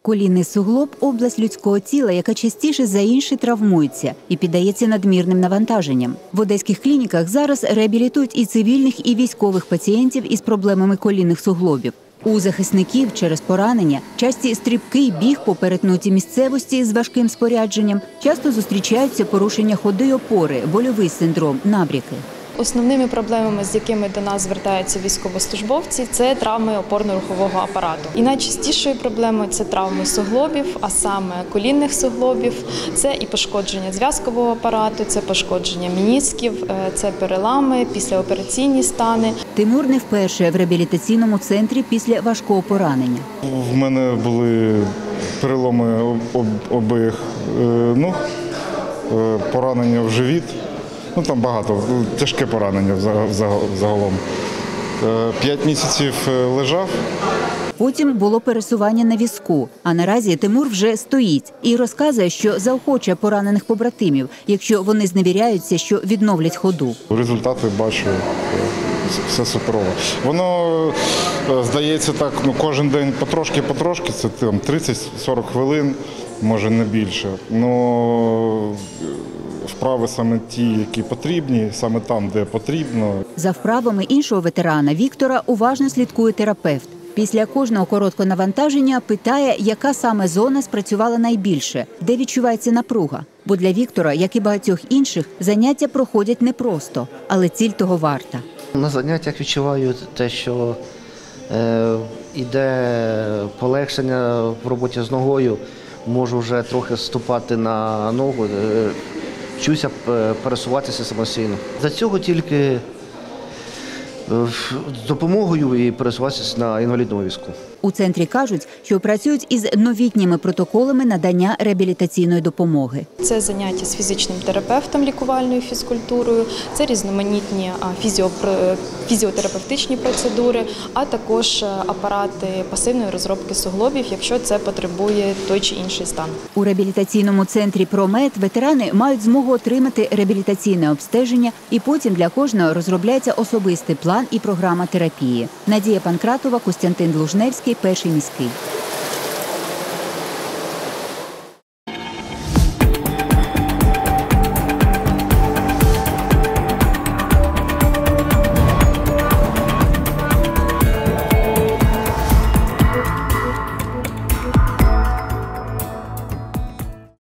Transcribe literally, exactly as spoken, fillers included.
Колінний суглоб – область людського тіла, яка частіше за інші травмується і піддається надмірним навантаженням. В одеських клініках зараз реабілітують і цивільних, і військових пацієнтів із проблемами колінних суглобів. У захисників через поранення часті стрибки й біг по перетнутій місцевості з важким спорядженням, часто зустрічаються порушення ходи й опори, больовий синдром, набряки. Основними проблемами, з якими до нас звертаються військовослужбовці, це травми опорно-рухового апарату. І найчастішою проблемою – це травми суглобів, а саме колінних суглобів, це і пошкодження зв'язкового апарату, це пошкодження менісків, це перелами, післяопераційні стани. Тимур не вперше в реабілітаційному центрі після важкого поранення. В мене були переломи обох ног, поранення в живіт. Ну, там багато, тяжке поранення загалом. П'ять місяців лежав. Потім було пересування на візку, а наразі Тимур вже стоїть і розказує, що заохочує поранених побратимів, якщо вони зневіряються, що відновлять ходу. Результати бачу, все суперово. Воно, здається, так, ну, кожен день потрошки-потрошки, це там тридцять-сорок хвилин, може не більше. Но вправи саме ті, які потрібні, саме там, де потрібно. За вправами іншого ветерана Віктора уважно слідкує терапевт. Після кожного короткого навантаження питає, яка саме зона спрацювала найбільше, де відчувається напруга. Бо для Віктора, як і багатьох інших, заняття проходять непросто, але ціль того варта. На заняттях відчуваю те, що е, йде полегшення в роботі з ногою, можу вже трохи ступати на ногу, е, вчуся пересуватися самостійно. За цього тільки з допомогою і пересуватися на інвалідному візку. У центрі кажуть, що працюють із новітніми протоколами надання реабілітаційної допомоги. Це заняття з фізичним терапевтом, лікувальною фізкультурою, це різноманітні фізіотерапевтичні процедури, а також апарати пасивної розробки суглобів, якщо це потребує той чи інший стан. У реабілітаційному центрі «Промед» ветерани мають змогу отримати реабілітаційне обстеження, і потім для кожного розробляється особистий план і програма терапії. Надія Панкратова, Костянтин Лужневський, Перший міський.